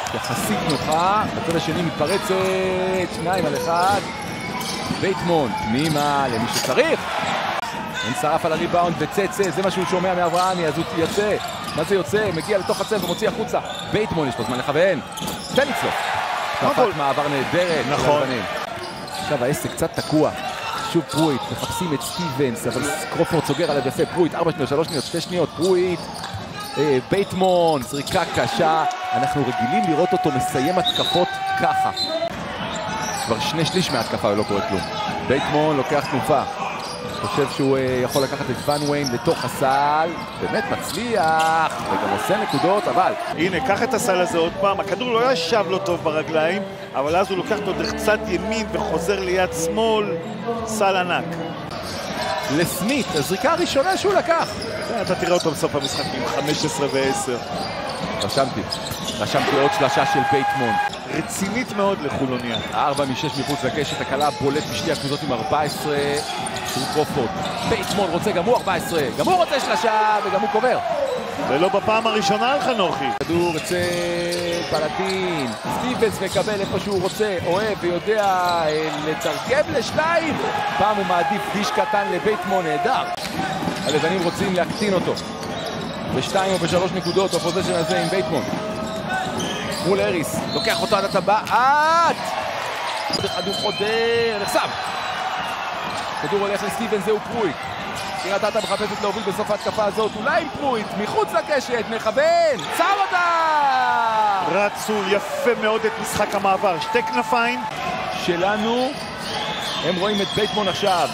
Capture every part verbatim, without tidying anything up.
יחסית נוחה, בצד השני מתפרצת, שניים על אחד. בייטמון, פנימה למי שצריך. אין שרף על הריבאונד וצצה, זה מה שהוא שומע מאברהמי, אז הוא יוצא. מה זה יוצא? מגיע לתוך הצל ומוציא החוצה. בייטמון, יש לו זמן לכוון. תן לצלוף. תפת מעבר נהדרת. נכון. עכשיו העסק קצת תקוע. שוב פרויט, מחפשים את סטיבנס, אבל קרופורד סוגר עליו יפה. פרויט, ארבע שניות, שלוש שניות, שתי שניות. פרויט, אה, בייטמון, זריקה קשה. אנחנו רגילים לראות אותו מסיים התקפות ככה. כבר שני שליש מההתקפה ולא קורה כלום. בייטמון לוקח תנופה. חושב שהוא uh, יכול לקחת את ון ויין לתוך הסל, באמת מצליח, וגם עושה נקודות, אבל... הנה, קח את הסל הזה עוד פעם, הכדור לא ישב לו טוב ברגליים, אבל אז הוא לוקח אותו דרך צד ימין וחוזר ליד שמאל, סל ענק. לסמית, הזריקה הראשונה שהוא לקח. אתה תראה אותו בסוף המשחק עם חמש עשרה ועשר. רשמתי, רשמתי עוד שלשה של בייטמון. רצינית מאוד לחולוניה. ארבע משש מחוץ לקשת, הקלה בולט בשתי הקבוצות עם ארבע עשרה. שהוא קרופורד. בייטמון רוצה גם הוא ארבע עשרה, גם הוא רוצה שלשה וגם הוא קובר. ולא בפעם הראשונה על חנוכי. כדור אצל פלטין. סטיבנס מקבל איפה שהוא רוצה, אוהב ויודע לתרגם לשניים. פעם הוא מעדיף דיש קטן לבייטמון נהדר. הלבנים רוצים להקטין אותו. בשתיים או בשלוש נקודות בפוזיישן הזה עם בייטמון. מול אריס, לוקח אותו עד הטבעת. עוד אחד הוא חודר, נחסם. כדור הולך לסטיבנס, זהו פרויט. קריית אתא מחפשת להוביל בסוף ההתקפה הזאת, אולי פרויט, מחוץ לקשת, מכוון, שם אותה! רצו יפה מאוד את משחק המעבר, שתי כנפיים. שלנו, הם רואים את בייטמון עכשיו.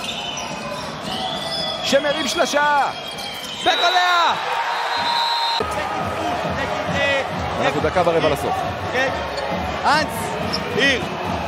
שמרים שלשה! בק עליה! אנחנו דקה ורבע לסוף. אנס! עיר!